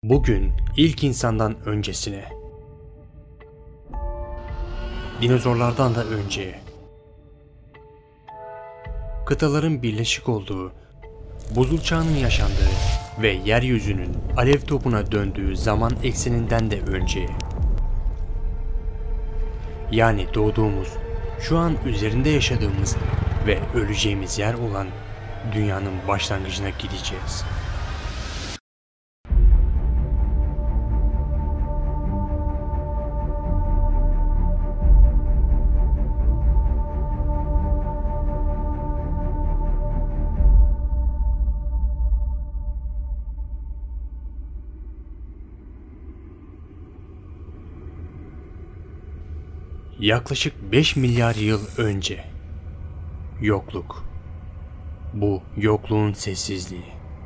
Bugün ilk insandan öncesine, dinozorlardan da önceye, kıtaların birleşik olduğu, buzul çağının yaşandığı ve yeryüzünün alev topuna döndüğü zaman ekseninden de önceye. Yani doğduğumuz, şu an üzerinde yaşadığımız ve öleceğimiz yer olan dünyanın başlangıcına gideceğiz. Yaklaşık 5 milyar yıl önce. Yokluk. Bu yokluğun sessizliği.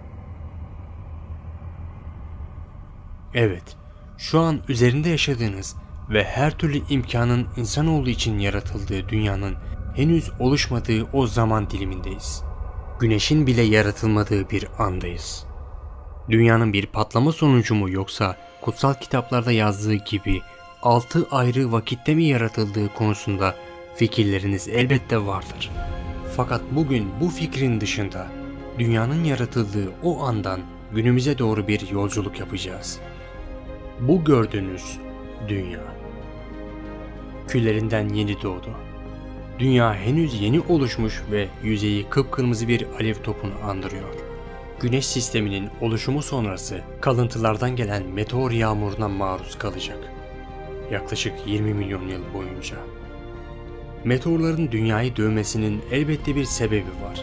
Evet, şu an üzerinde yaşadığınız ve her türlü imkanın insanoğlu için yaratıldığı dünyanın henüz oluşmadığı o zaman dilimindeyiz. Güneşin bile yaratılmadığı bir andayız. Dünyanın bir patlama sonucu mu yoksa kutsal kitaplarda yazdığı gibi 6 ayrı vakitte mi yaratıldığı konusunda fikirleriniz elbette vardır. Fakat bugün bu fikrin dışında dünyanın yaratıldığı o andan günümüze doğru bir yolculuk yapacağız. Bu gördüğünüz dünya küllerinden yeni doğdu. Dünya henüz yeni oluşmuş ve yüzeyi kıpkırmızı bir alev topunu andırıyor. Güneş sisteminin oluşumu sonrası kalıntılardan gelen meteor yağmuruna maruz kalacak. Yaklaşık 20 milyon yıl boyunca. Meteorların dünyayı dövmesinin elbette bir sebebi var.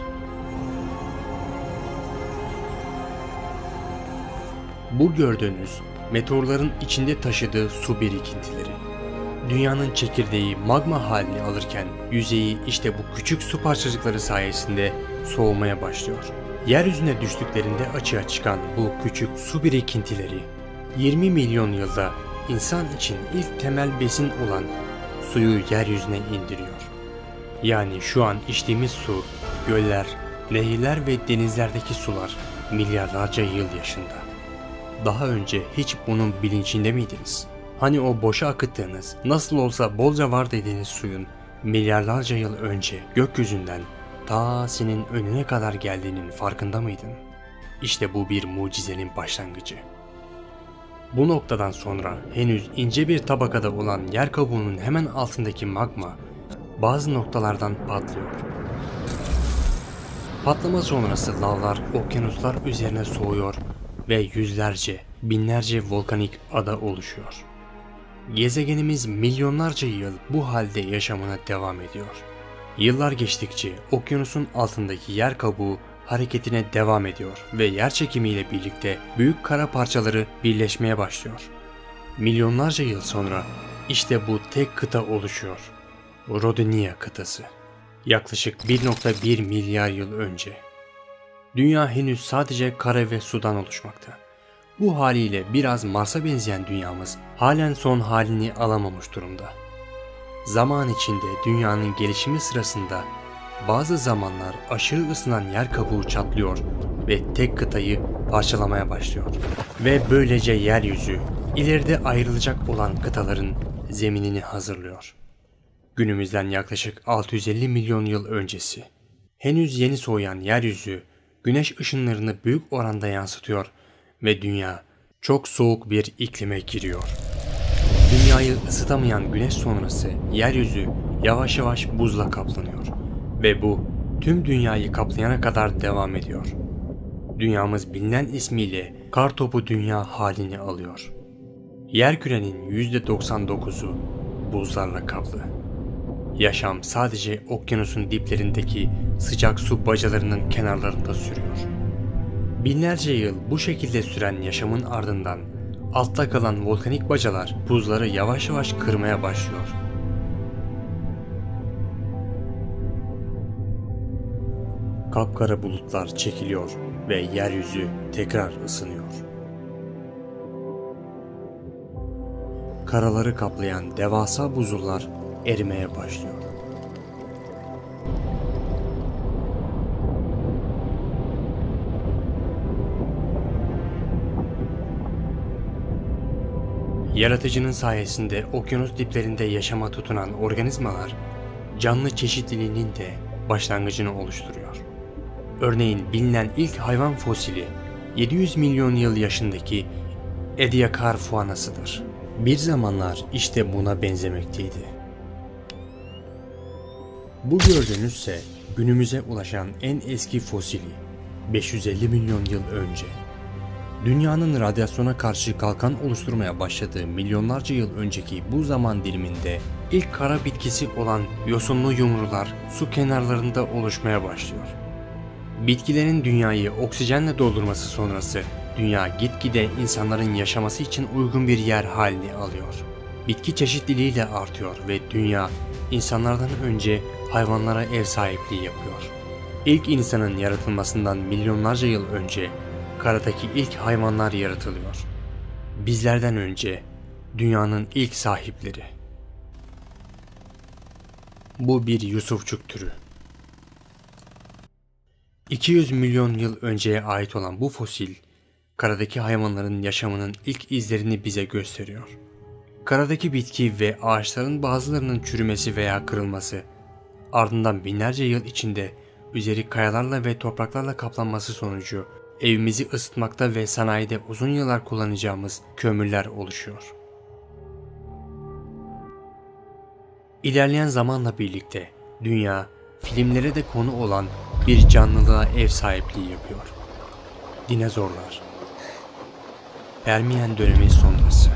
Bu gördüğünüz meteorların içinde taşıdığı su birikintileri. Dünyanın çekirdeği magma halini alırken yüzeyi işte bu küçük su parçacıkları sayesinde soğumaya başlıyor. Yeryüzüne düştüklerinde açığa çıkan bu küçük su birikintileri 20 milyon yılda İnsan için ilk temel besin olan suyu yeryüzüne indiriyor. Yani şu an içtiğimiz su, göller, nehirler ve denizlerdeki sular milyarlarca yıl yaşında. Daha önce hiç bunun bilincinde miydiniz? Hani o boşa akıttığınız, nasıl olsa bolca var dediğiniz suyun milyarlarca yıl önce gökyüzünden ta senin önüne kadar geldiğinin farkında mıydın? İşte bu bir mucizenin başlangıcı. Bu noktadan sonra henüz ince bir tabakada olan yer kabuğunun hemen altındaki magma bazı noktalardan patlıyor. Patlama sonrası lavlar okyanuslar üzerine soğuyor ve yüzlerce, binlerce volkanik ada oluşuyor. Gezegenimiz milyonlarca yıl bu halde yaşamına devam ediyor. Yıllar geçtikçe okyanusun altındaki yer kabuğu hareketine devam ediyor ve yer çekimiyle birlikte büyük kara parçaları birleşmeye başlıyor. Milyonlarca yıl sonra işte bu tek kıta oluşuyor. Rodinia kıtası. Yaklaşık 1,1 milyar yıl önce. Dünya henüz sadece kara ve sudan oluşmakta. Bu haliyle biraz Mars'a benzeyen dünyamız halen son halini alamamış durumda. Zaman içinde dünyanın gelişimi sırasında bazı zamanlar aşırı ısınan yer kabuğu çatlıyor ve tek kıtayı parçalamaya başlıyor. Ve böylece yeryüzü ileride ayrılacak olan kıtaların zeminini hazırlıyor. Günümüzden yaklaşık 650 milyon yıl öncesi. Henüz yeni soğuyan yeryüzü güneş ışınlarını büyük oranda yansıtıyor ve dünya çok soğuk bir iklime giriyor. Dünyayı ısıtamayan güneş sonrası yeryüzü yavaş yavaş buzla kaplanıyor. Ve bu tüm dünyayı kaplayana kadar devam ediyor. Dünyamız bilinen ismiyle kartopu dünya halini alıyor. Yerkürenin %99'u buzlarla kaplı. Yaşam sadece okyanusun diplerindeki sıcak su bacalarının kenarlarında sürüyor. Binlerce yıl bu şekilde süren yaşamın ardından altta kalan volkanik bacalar buzları yavaş yavaş kırmaya başlıyor. Kapkara bulutlar çekiliyor ve yeryüzü tekrar ısınıyor. Karaları kaplayan devasa buzullar erimeye başlıyor. Yaratıcının sayesinde okyanus diplerinde yaşama tutunan organizmalar, canlı çeşitliliğinin de başlangıcını oluşturuyor. Örneğin bilinen ilk hayvan fosili 700 milyon yıl yaşındaki Ediacarfuana'sıdır. Bir zamanlar işte buna benzemekteydi. Bu gördüğünüzse günümüze ulaşan en eski fosili 550 milyon yıl önce. Dünyanın radyasyona karşı kalkan oluşturmaya başladığı milyonlarca yıl önceki bu zaman diliminde ilk kara bitkisi olan yosunlu yumrular su kenarlarında oluşmaya başlıyor. Bitkilerin dünyayı oksijenle doldurması sonrası dünya gitgide insanların yaşaması için uygun bir yer halini alıyor. Bitki çeşitliliği de artıyor ve dünya insanlardan önce hayvanlara ev sahipliği yapıyor. İlk insanın yaratılmasından milyonlarca yıl önce karadaki ilk hayvanlar yaratılıyor. Bizlerden önce dünyanın ilk sahipleri. Bu bir Yusufçuk türü. 200 milyon yıl önceye ait olan bu fosil, karadaki hayvanların yaşamının ilk izlerini bize gösteriyor. Karadaki bitki ve ağaçların bazılarının çürümesi veya kırılması, ardından binlerce yıl içinde üzeri kayalarla ve topraklarla kaplanması sonucu evimizi ısıtmakta ve sanayide uzun yıllar kullanacağımız kömürler oluşuyor. İlerleyen zamanla birlikte dünya, filmlere de konu olan bir canlılığa ev sahipliği yapıyor. Dinozorlar. Permiyen dönemi sonrası.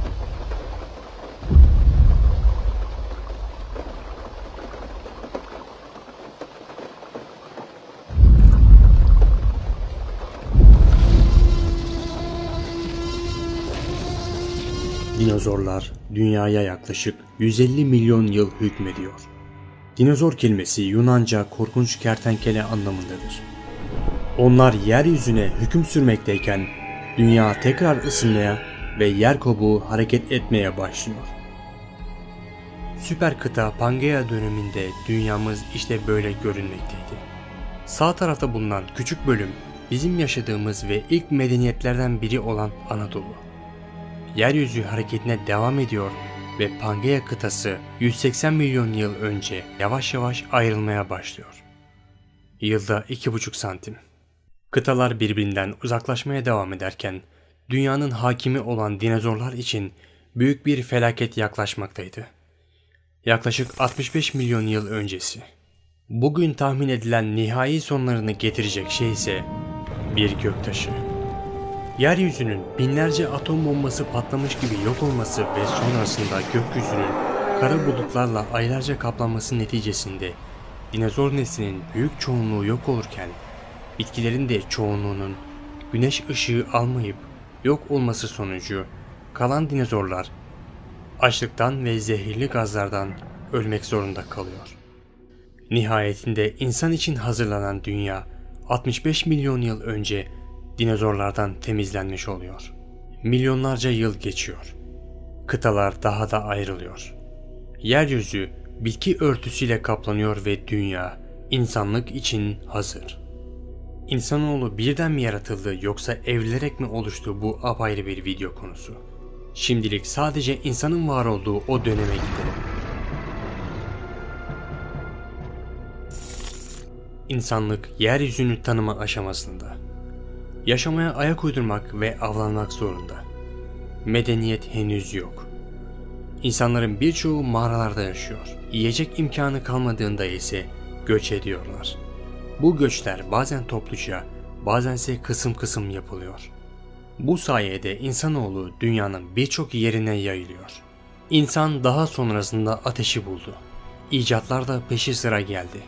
Dinozorlar dünyaya yaklaşık 150 milyon yıl hükmediyor. Dinozor kelimesi Yunanca korkunç kertenkele anlamındadır. Onlar yeryüzüne hüküm sürmekteyken dünya tekrar ısınmaya ve yer kabuğu hareket etmeye başlıyor. Süper kıta Pangea döneminde dünyamız işte böyle görünmekteydi. Sağ tarafta bulunan küçük bölüm bizim yaşadığımız ve ilk medeniyetlerden biri olan Anadolu. Yeryüzü hareketine devam ediyor ve Pangea kıtası 180 milyon yıl önce yavaş yavaş ayrılmaya başlıyor. Yılda 2,5 santim. Kıtalar birbirinden uzaklaşmaya devam ederken dünyanın hakimi olan dinozorlar için büyük bir felaket yaklaşmaktaydı. Yaklaşık 65 milyon yıl öncesi. Bugün tahmin edilen nihai sonlarını getirecek şey ise bir göktaşı. Yeryüzünün binlerce atom bombası patlamış gibi yok olması ve sonrasında gökyüzünün kara bulutlarla aylarca kaplanması neticesinde dinozor neslinin büyük çoğunluğu yok olurken bitkilerin de çoğunluğunun güneş ışığı almayıp yok olması sonucu kalan dinozorlar açlıktan ve zehirli gazlardan ölmek zorunda kalıyor. Nihayetinde insan için hazırlanan dünya 65 milyon yıl önce dinozorlardan temizlenmiş oluyor. Milyonlarca yıl geçiyor. Kıtalar daha da ayrılıyor. Yeryüzü bitki örtüsüyle kaplanıyor ve dünya insanlık için hazır. İnsanoğlu birden mi yaratıldı yoksa evrilerek mi oluştu, bu apayrı bir video konusu. Şimdilik sadece insanın var olduğu o döneme gidelim. İnsanlık yeryüzünü tanıma aşamasında. Yaşamaya ayak uydurmak ve avlanmak zorunda. Medeniyet henüz yok. İnsanların birçoğu mağaralarda yaşıyor. Yiyecek imkanı kalmadığında ise göç ediyorlar. Bu göçler bazen topluca, bazense kısım kısım yapılıyor. Bu sayede insanoğlu dünyanın birçok yerine yayılıyor. İnsan daha sonrasında ateşi buldu. İcatlar da peşi sıra geldi.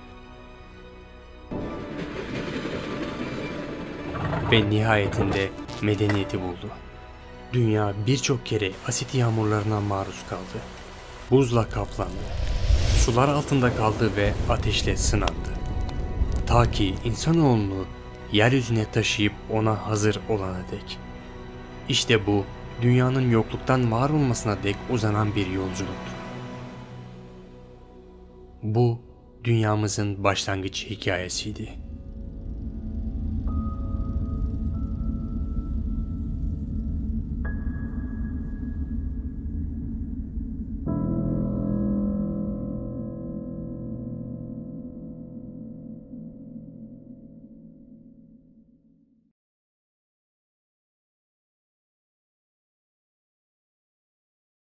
Ve nihayetinde medeniyeti buldu. Dünya birçok kere asit yağmurlarına maruz kaldı. Buzla kaplandı. Sular altında kaldı ve ateşle sınandı. Ta ki insanoğlunu yeryüzüne taşıyıp ona hazır olana dek. İşte bu dünyanın yokluktan var olmasına dek uzanan bir yolculuktu. Bu dünyamızın başlangıç hikayesiydi.